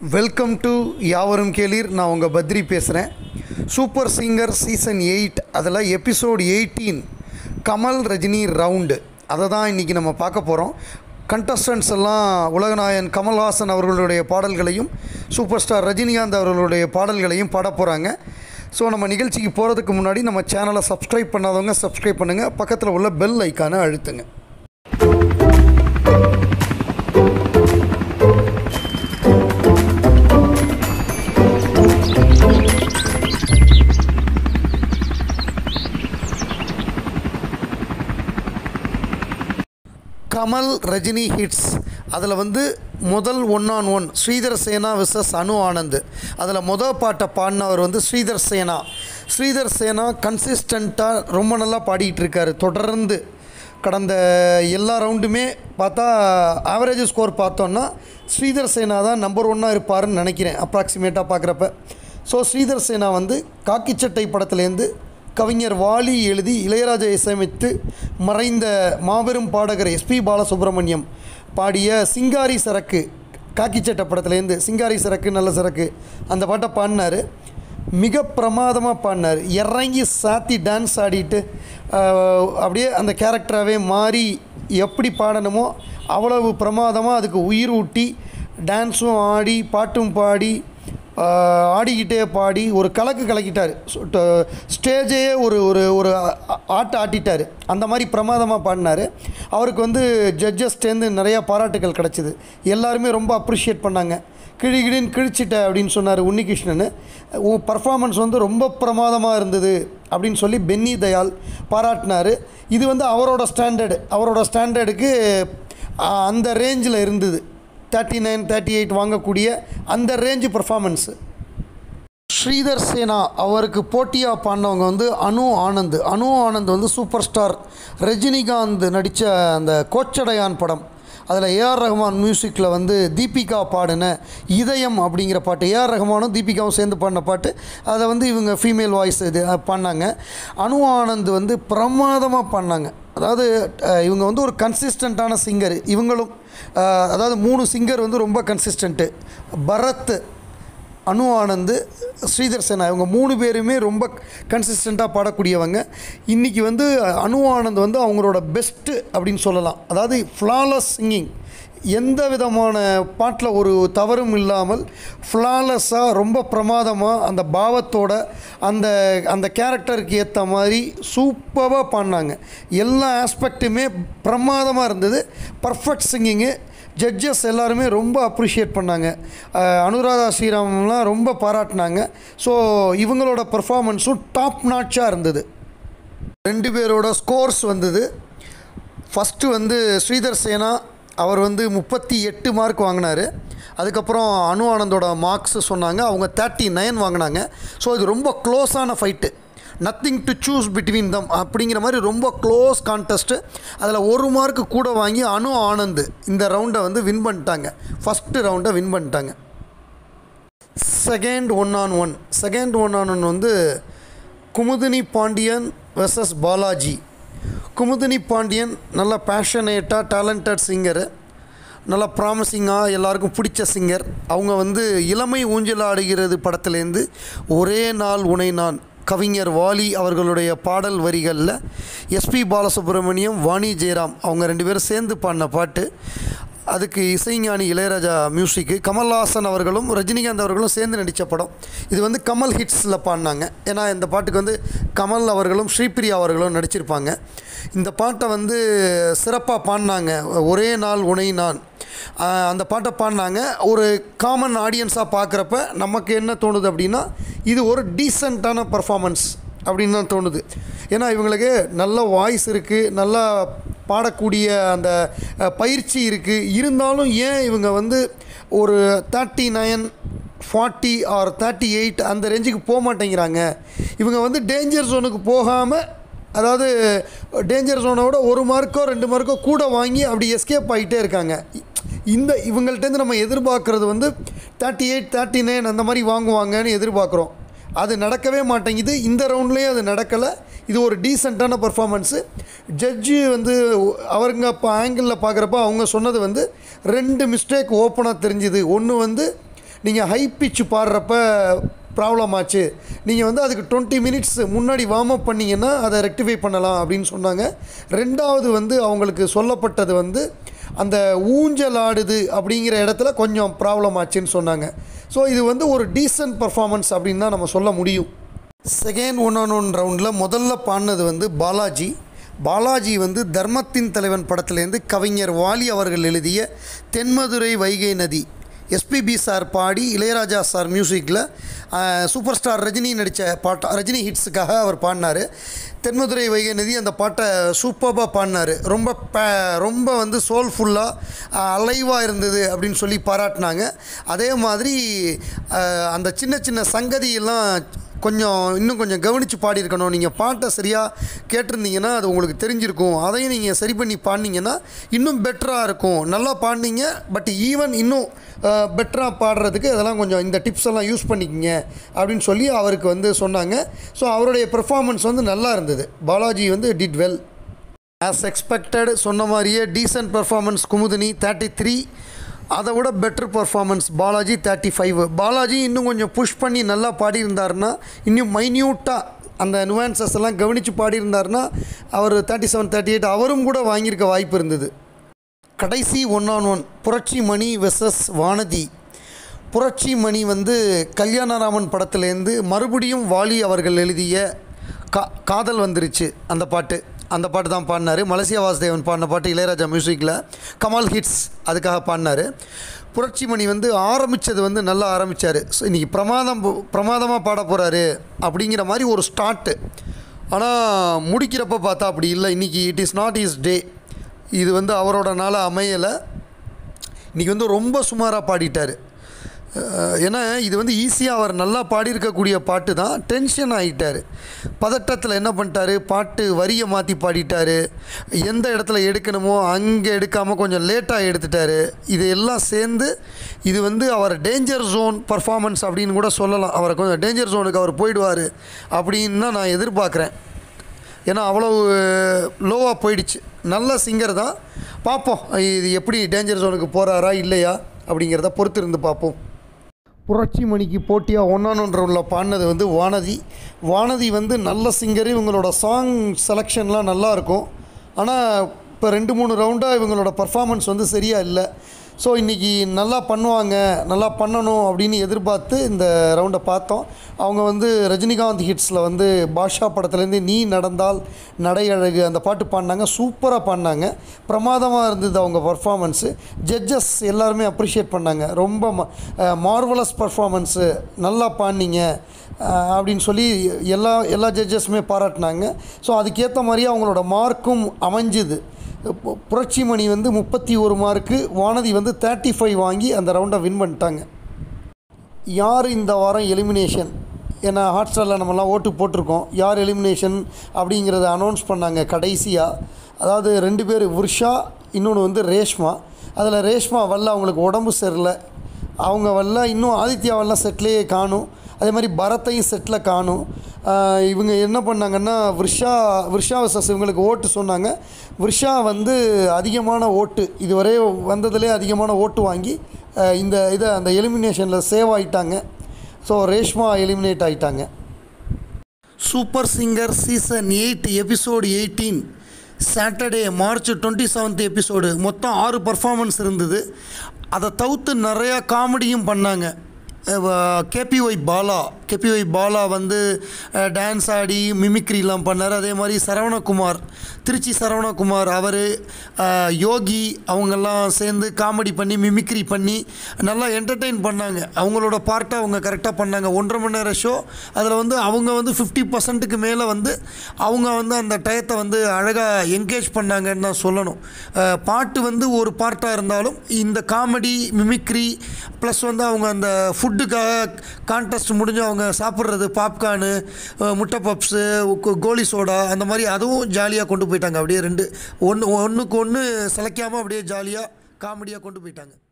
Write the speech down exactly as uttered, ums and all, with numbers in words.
Welcome to யாவரும் கேளீர். நான் உங்கள் பத்ரி பேசுகிறேன். சூப்பர் சிங்கர் சீசன் எயிட் அதில் episode eighteen Kamal Rajini round அதை தான் இன்றைக்கி நம்ம பார்க்க போகிறோம். கண்டஸ்டன்ட்ஸ் எல்லாம் உலகநாயகன் கமல்ஹாசன் அவர்களுடைய பாடல்களையும் சூப்பர் ஸ்டார் ரஜினிகாந்த் அவர்களுடைய பாடல்களையும் பாட போகிறாங்க. ஸோ நம்ம நிகழ்ச்சிக்கு போகிறதுக்கு முன்னாடி நம்ம சேனலை சப்ஸ்கிரைப் பண்ணாதவங்க சப்ஸ்கிரைப் பண்ணுங்கள், பக்கத்தில் உள்ள பெல் ஐக்கானை அழுத்துங்க. கமல் ரஜினி ஹிட்ஸ் அதில் வந்து முதல் one on one Sridhar Sena versus Anu Anand. அதில் மொதல் பாட்டை பாடினவர் வந்து ஸ்ரீதர் சேனா. ஸ்ரீதர் சேனா கன்சிஸ்டண்ட்டாக ரொம்ப நல்லா பாடிக்கிட்டு இருக்காரு. தொடர்ந்து கடந்த எல்லா ரவுண்டுமே பார்த்தா ஆவரேஜ் ஸ்கோர் பார்த்தோன்னா ஸ்ரீதர் சேனா தான் நம்பர் ஒன்னாக இருப்பாருன்னு நினைக்கிறேன் அப்ராக்சிமேட்டாக பார்க்குறப்ப. ஸோ ஸ்ரீதர் சேனா வந்து காக்கிச்சட்டை படத்துலேருந்து கவிஞர் வாலி எழுதி இளையராஜா இசையமைத்து மறைந்த மாபெரும் பாடகர் எஸ்பி பாலசுப்ரமணியம் பாடிய சிங்காரி சரக்கு, காக்கிச்சட்டை படத்துலேருந்து சிங்காரி சரக்கு நல்ல சரக்கு அந்த பாட்டை பாடினார். மிக பிரமாதமாக பாடினார். இறங்கி சாத்தி டான்ஸ் ஆடிட்டு அப்படியே அந்த கேரக்டராகவே மாறி எப்படி பாடணுமோ அவ்வளவு பிரமாதமாக அதுக்கு உயிர் ஊட்டி டான்ஸும் ஆடி பாட்டும் பாடி ஆடிக்கிட்டே பாடி ஒரு கலக்கு கலக்கிட்டார். ஸ்டேஜையே ஒரு ஒரு ஒரு ஆட்ட ஆட்டிட்டார். அந்த மாதிரி பிரமாதமாக பாடினார். அவருக்கு வந்து ஜட்ஜஸ்டேருந்து நிறையா பாராட்டுகள் கிடச்சிது. எல்லாருமே ரொம்ப அப்ரிஷியேட் பண்ணாங்க. கிழி கிழின்னு கிழிச்சிட்ட அப்படின்னு சொன்னார் உன்னிகிருஷ்ணன். பர்ஃபார்மன்ஸ் வந்து ரொம்ப பிரமாதமாக இருந்தது அப்படின்னு சொல்லி பென்னி தயாள் பாராட்டினார். இது வந்து அவரோட ஸ்டாண்டர்டு அவரோட ஸ்டாண்டர்டுக்கு அந்த ரேஞ்சில் இருந்தது. தேர்ட்டி நைன் தேர்ட்டி எயிட் வாங்கக்கூடிய அந்த ரேஞ்சு பர்ஃபார்மன்ஸு. ஸ்ரீதர் சேனா அவருக்கு போட்டியாக பாடினவங்க வந்து அனு ஆனந்த். அனு ஆனந்த் வந்து சூப்பர் ஸ்டார் ரஜினிகாந்த் நடித்த அந்த கோச்சடையான் படம், அதில் ஏஆர் ரஹ்மான் மியூசிக்கில் வந்து தீபிகா பாடின இதயம் அப்படிங்கிற பாட்டு, ஏஆர் ரஹ்மானும் தீபிகாவும் சேர்ந்து பாடின பாட்டு, அதை வந்து இவங்க ஃபீமேல் வாய்ஸ் இது பாடினாங்க. அனு ஆனந்த் வந்து பிரமாதமாக பாடினாங்க. அதாவது இவங்க வந்து ஒரு கன்சிஸ்டண்ட்டான சிங்கர். இவங்களும் அதாவது மூணு சிங்கர் வந்து ரொம்ப கன்சிஸ்டண்ட்டு. பரத், அனு ஆனந்த், ஸ்ரீதர் சேனா இவங்க மூணு பேருமே ரொம்ப கன்சிஸ்டண்ட்டாக பாடக்கூடியவங்க. இன்றைக்கி வந்து அனு ஆனந்த் வந்து அவங்களோட பெஸ்ட்டு அப்படின்னு சொல்லலாம். அதாவது ஃப்ளாலஸ் சிங்கிங், எந்த விதமான பாட்டில் ஒரு தவறும் இல்லாமல் ஃப்ளாலஸாக ரொம்ப பிரமாதமாக அந்த பாவத்தோட அந்த அந்த கேரக்டருக்கு ஏற்ற மாதிரி சூப்பராக பாடினாங்க. எல்லா ஆஸ்பெக்ட்டுமே பிரமாதமாக இருந்தது. Perfect singing. ஜட்ஜஸ் எல்லாருமே ரொம்ப அப்ரிஷியேட் பண்ணாங்க. அனுராதா ஸ்ரீராம்லாம் ரொம்ப பாராட்டினாங்க. ஸோ இவங்களோட பர்ஃபார்மன்ஸும் டாப் நாட்சாக இருந்தது. ரெண்டு பேரோட ஸ்கோர்ஸ் வந்தது. ஃபஸ்ட்டு வந்து ஸ்ரீதர் சேனா அவர் வந்து முப்பத்தி எட்டு மார்க் வாங்கினார். அதுக்கப்புறம் அனு ஆனந்தோட மார்க்ஸ் சொன்னாங்க, அவங்க தேர்ட்டி நைன் வாங்கினாங்க. ஸோ இது ரொம்ப க்ளோஸான fight, nothing to choose between them அப்படிங்கிற மாதிரி ரொம்ப க்ளோஸ் கான்டெஸ்ட்டு. அதில் ஒரு மார்க்கு கூட வாங்கி அனு ஆனந்த் இந்த ரவுண்டை வந்து வின் பண்ணிட்டாங்க. ஃபஸ்ட்டு ரவுண்டை வின் பண்ணிட்டாங்க. Second one on one second one on one வந்து குமுதினி பாண்டியன் வெர்சஸ் பாலாஜி. குமுதினி பாண்டியன் நல்ல பேஷனேட்டாக டேலண்டட் சிங்கரு, நல்லா ப்ராமிசிங்காக எல்லாருக்கும் பிடிச்ச சிங்கர். அவங்க வந்து இளமை ஊஞ்சலாடுகிறது படத்துலேருந்து ஒரே நாள் உனை நான் கவிஞர் வாலி அவர்களுடைய பாடல் வரிகளில் எஸ்பி பாலசுப்ரமணியம், வாணி ஜெயராம் அவங்க ரெண்டு பேரும் சேர்ந்து பாடின பாட்டு. அதுக்கு இசைஞானி இளையராஜா மியூசிக்கு. கமல்ஹாசன் அவர்களும் ரஜினிகாந்த் அவர்களும் சேர்ந்து நடித்த படம். இது வந்து கமல் ஹிட்ஸில் பாடினாங்க. ஏன்னா இந்த பாட்டுக்கு வந்து கமல் அவர்களும் ஸ்ரீபிரியா அவர்களும் நடிச்சிருப்பாங்க. இந்த பாட்டை வந்து சிறப்பாக பாடினாங்க. ஒரே நாள் உனை நான் அந்த பாட்டை பாடினாங்க. ஒரு காமன் ஆடியன்ஸாக பார்க்குறப்ப நமக்கு என்ன தோணுது அப்படின்னா, இது ஒரு டீசெண்டான பர்ஃபார்மன்ஸ் அப்படின்னு தான் தோணுது. ஏன்னா இவங்களுக்கு நல்ல வாய்ஸ் இருக்குது, நல்லா பாடக்கூடிய அந்த பயிற்சி இருக்குது. இருந்தாலும் ஏன் இவங்க வந்து ஒரு thirty nine forty or thirty eight அந்த ரேஞ்சுக்கு போக மாட்டேங்கிறாங்க? இவங்க வந்து டேஞ்சர் ஜோனுக்கு போகாமல், அதாவது டேஞ்சர் ஜோனோட ஒரு மார்க்கோ ரெண்டு மார்க்கோ கூட வாங்கி அப்படி எஸ்கேப் ஆகிட்டே இருக்காங்க. இந்த இவங்கள்ட்டேருந்து நம்ம எதிர்பார்க்குறது வந்து தேர்ட்டி எயிட் தேர்ட்டி நைன் அந்த மாதிரி வாங்குவாங்கன்னு எதிர்பார்க்குறோம். அது நடக்கவே மாட்டேங்குது. இந்த ரவுண்ட்லேயும் அது நடக்கலை. இது ஒரு டீசெண்டான பர்ஃபார்மன்ஸு. ஜட்ஜு வந்து அவருங்க இப்போ ஆங்கிளில் பார்க்குறப்ப அவங்க சொன்னது வந்து ரெண்டு மிஸ்டேக் ஓப்பனாக தெரிஞ்சுது. ஒன்று வந்து நீங்கள் ஹை பிச் பாடுறப்ப ப்ராப்ளம் ஆச்சு, நீங்கள் வந்து அதுக்கு டுவெண்ட்டி மினிட்ஸ் முன்னாடி வார்ம் அப் பண்ணிங்கன்னா அதை ரெக்டிஃபை பண்ணலாம் அப்படின்னு சொன்னாங்க. ரெண்டாவது வந்து அவங்களுக்கு சொல்லப்பட்டது வந்து அந்த ஊஞ்சல் ஆடுது அப்படிங்கிற இடத்துல கொஞ்சம் ப்ராப்ளம் ஆச்சுன்னு சொன்னாங்க. ஸோ இது வந்து ஒரு டீசன்ட் பர்ஃபார்மன்ஸ் அப்படின்னு தான் நம்ம சொல்ல முடியும். செகண்ட் ஒன் ஆன் ஒன் ரவுண்டில் முதல்ல பாடினது வந்து பாலாஜி. பாலாஜி வந்து தர்மத்தின் தலைவன் படத்துலேருந்து கவிஞர் வாலி அவர்கள் எழுதிய தென்மதுரை வைகை நதி, எஸ்பிபி சார் பாடி இளையராஜா சார் மியூசிக்கில் சூப்பர் ஸ்டார் ரஜினி நடித்த பாட்டை, ரஜினி ஹிட்ஸுக்காக அவர் பாடினார். தென்மதுரை வைகை நதி அந்த பாட்டை சூப்பராக பாடினார். ரொம்ப ப ரொம்ப வந்து சோல்ஃபுல்லாக அலைவாக இருந்தது அப்படின்னு சொல்லி பாராட்டினாங்க. அதே மாதிரி அந்த சின்ன சின்ன சங்கதியெல்லாம் கொஞ்சம் இன்னும் கொஞ்சம் கவனித்து பாடியிருக்கணும். நீங்கள் பாட்டை சரியாக கேட்டிருந்தீங்கன்னா அது உங்களுக்கு தெரிஞ்சிருக்கும். அதையும் நீங்கள் சரி பண்ணி பாடினீங்கன்னா இன்னும் பெட்டராக இருக்கும். நல்லா பாடினீங்க, பட் ஈவன் இன்னும் பெட்டராக பாடுறதுக்கு அதெல்லாம் கொஞ்சம் இந்த டிப்ஸ் எல்லாம் யூஸ் பண்ணிக்கிங்க அப்படின்னு சொல்லி அவருக்கு வந்து சொன்னாங்க. ஸோ அவருடைய பெர்ஃபார்மன்ஸ் வந்து நல்லா இருந்தது. பாலாஜி வந்து டிட் வெல் ஆஸ் எக்ஸ்பெக்டட். சொன்ன மாதிரியே decent performance Kumudini thirty three, அதை விட better performance Balaji thirty five. Balaji இன்னும் கொஞ்சம் புஷ் பண்ணி நல்லா பாடியிருந்தாருன்னா, இன்னும் மைன்யூட்டாக அந்த நுவான்சஸ் எல்லாம் கவனித்து பாடியிருந்தாருன்னா அவர் தேர்ட்டி செவன் தேர்ட்டி எயிட் அவரும் கூட வாங்கியிருக்க வாய்ப்பு இருந்தது. கடைசி ஒன் ஆன் ஒன் புரட்சி மணி வெர்சஸ் வானதி. புரட்சி மணி வந்து கல்யாணராமன் படத்துலேருந்து மறுபடியும் வாலி அவர்கள் எழுதிய கா காதல் வந்துருச்சு அந்த பாட்டு அந்த பாட்டு தான் பாடினார். மலேசியா வாசுதேவன் பாடின பாட்டு இளையராஜா மியூசிக்கில் கமால் ஹிட்ஸ் அதுக்காக பாடினார். புரட்சி மணி வந்து ஆரம்பித்தது வந்து நல்லா ஆரம்பித்தார். ஸோ இன்றைக்கி பிரமாதம் பிரமாதமாக பாட போகிறாரு அப்படிங்கிற மாதிரி ஒரு ஸ்டார்ட்டு. ஆனால் முடிக்கிறப்ப பார்த்தா அப்படி இல்லை. இன்றைக்கி it his not his day. இது வந்து அவரோட நாள் அமையலை. இன்றைக்கி வந்து ரொம்ப சுமாராக பாடிட்டார். ஏன்னா இது வந்து ஈஸியாக அவர் நல்லா பாடியிருக்கக்கூடிய பாட்டு தான். டென்ஷன் ஆகிட்டார். பதட்டத்தில் என்ன பண்ணிட்டார், பாட்டு வரியை மாற்றி பாடிட்டார். எந்த இடத்துல எடுக்கணுமோ அங்கே எடுக்காமல் கொஞ்சம் லேட்டாக எடுத்துட்டார். இது எல்லாம் சேர்ந்து இது வந்து அவர் டேஞ்சர் ஜோன் பர்ஃபார்மன்ஸ் அப்படின்னு கூட சொல்லலாம். அவரை கொஞ்சம் டேஞ்சர் ஜோனுக்கு அவர் போயிடுவார் அப்படின்னு தான் நான் எதிர்பார்க்குறேன். ஏன்னா அவ்வளவு லோவாக போயிடுச்சு. நல்ல சிங்கர் தான். பார்ப்போம் இது எப்படி டேஞ்சர் ஜோனுக்கு போகிறாரா இல்லையா அப்படிங்கிறத பொறுத்து இருந்து பார்ப்போம். புரட்சி மணிக்கு போட்டியாக ஒன் ஆன் ஒன் ரவுண்டில் பாடினது வந்து வானதி. வானதி வந்து நல்ல சிங்கரு. இவங்களோட சாங் செலெக்ஷன்லாம் நல்லாயிருக்கும். ஆனால் இப்போ ரெண்டு மூணு ரவுண்டாக இவங்களோட பர்ஃபார்மன்ஸ் வந்து சரியாக இல்லை. ஸோ இன்றைக்கி நல்லா பண்ணுவாங்க, நல்லா பண்ணணும் அப்படின்னு எதிர்பார்த்து இந்த ரவுண்டை பார்த்தோம். அவங்க வந்து ரஜினிகாந்த் ஹிட்ஸில் வந்து பாஷா படத்துலேருந்து நீ நடந்தால் நடையழகு அந்த பாட்டு பாடினாங்க. சூப்பராக பாடினாங்க. பிரமாதமாக இருந்தது அவங்க பர்ஃபார்மன்ஸு. ஜட்ஜஸ் எல்லாருமே அப்ரிஷியேட் பண்ணாங்க. ரொம்ப மார்வலஸ் பர்ஃபார்மன்ஸு, நல்லா பாடினீங்க அப்படின்னு சொல்லி எல்லா எல்லா ஜட்ஜஸுமே பாராட்டினாங்க. ஸோ அதுக்கேற்ற மாதிரியே அவங்களோட மார்க்கும் அமைஞ்சுது. புரட்சி மணி வந்து முப்பத்தி ஒரு மார்க்கு, வானதி வந்து தேர்ட்டி ஃபைவ் வாங்கி அந்த ரவுண்டை வின் பண்ணிட்டாங்க. யார் இந்த வாரம் எலிமினேஷன்? ஏன்னா ஹாட் ஸ்டாரில் நம்மலாம் ஓட்டு போட்டிருக்கோம். யார் எலிமினேஷன் அப்படிங்கிறத அனௌன்ஸ் பண்ணாங்க கடைசியாக. அதாவது ரெண்டு பேர், உர்ஷா, இன்னொன்று வந்து ரேஷ்மா. அதில் ரேஷ்மா வரல, அவங்களுக்கு உடம்பு சரியில்லை, அவங்க வரல. இன்னும் ஆதித்யா வரல, செட்லேயே காணும். அதே மாதிரி பரத்தையும் செட்டில் காணும். இவங்க என்ன பண்ணாங்கன்னா விர்ஷா விர்ஷா வர்சஸ் இவங்களுக்கு ஓட்டு சொன்னாங்க. விர்ஷா வந்து அதிகமான ஓட்டு, இதுவரை வந்ததுலேயே அதிகமான ஓட்டு வாங்கி இந்த இதை அந்த எலிமினேஷனில் சேவ் ஆகிட்டாங்க. ஸோ ரேஷ்மா எலிமினேட் ஆகிட்டாங்க. Super singer season eight episode eighteen Saturday March twenty seventh episode. மொத்தம் ஆறு பர்ஃபார்மன்ஸ் இருந்தது. அதை தவிர்த்து நிறையா காமெடியும் பண்ணாங்க. கேபிஒய் பாலா கேபிஒய் பாலா வந்து டான்ஸ் ஆடி மிமிக்ரிலாம் பண்ணார். அதே மாதிரி சரவணகுமார், திருச்சி சரவணகுமார், அவர் யோகி அவங்கெல்லாம் சேர்ந்து காமெடி பண்ணி மிமிக்ரி பண்ணி நல்லா என்டர்டெயின் பண்ணாங்க. அவங்களோட பார்ட்டை அவங்க கரெக்டாக பண்ணாங்க. ஒன்றரை மணி நேரம் ஷோ. அதில் வந்து அவங்க வந்து ஃபிஃப்டி பர்சன்ட்டுக்கு மேலே வந்து அவங்க வந்து அந்த டயத்தை வந்து அழகாக என்கேஜ் பண்ணாங்கன்னு தான் சொல்லணும். பாட்டு வந்து ஒரு பார்ட்டாக இருந்தாலும் இந்த காமெடி மிமிக்ரி ப்ளஸ் வந்து அவங்க அந்த ஃபுட்டுக்காக கான்டெஸ்ட் முடிஞ்சு அவங்க சாப்பிட்றது பாப்கார்னு, முட்டை பப்ஸு, கோலி சோடா அந்த மாதிரி அதுவும் ஜாலியாக கொண்டு போயிட்டாங்க. அப்படியே ரெண்டு ஒன்று ஒன்றுக்கு ஒன்று சிலைக்காமல் அப்படியே ஜாலியாக காமெடியாக கொண்டு போயிட்டாங்க.